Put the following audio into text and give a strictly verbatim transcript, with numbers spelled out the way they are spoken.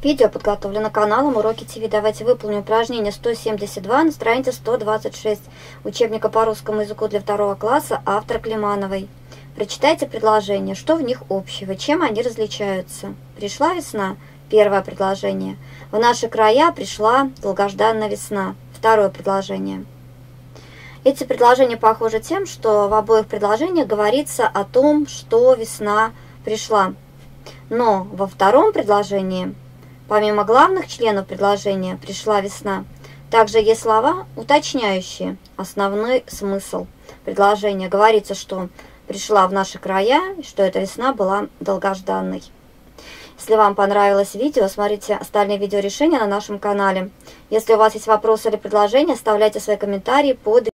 Видео подготовлено каналом Уроки ТВ. Давайте выполним упражнение сто семьдесят два на странице сто двадцать шесть учебника по русскому языку для второго класса автора Климановой. Прочитайте предложения, что в них общего, чем они различаются. Пришла весна. Первое предложение. В наши края пришла долгожданная весна. Второе предложение. Эти предложения похожи тем, что в обоих предложениях говорится о том, что весна пришла. Но во втором предложении, помимо главных членов предложения «пришла весна», также есть слова, уточняющие основной смысл предложения. Говорится, что пришла в наши края, и что эта весна была долгожданной. Если вам понравилось видео, смотрите остальные видеорешения на нашем канале. Если у вас есть вопросы или предложения, оставляйте свои комментарии под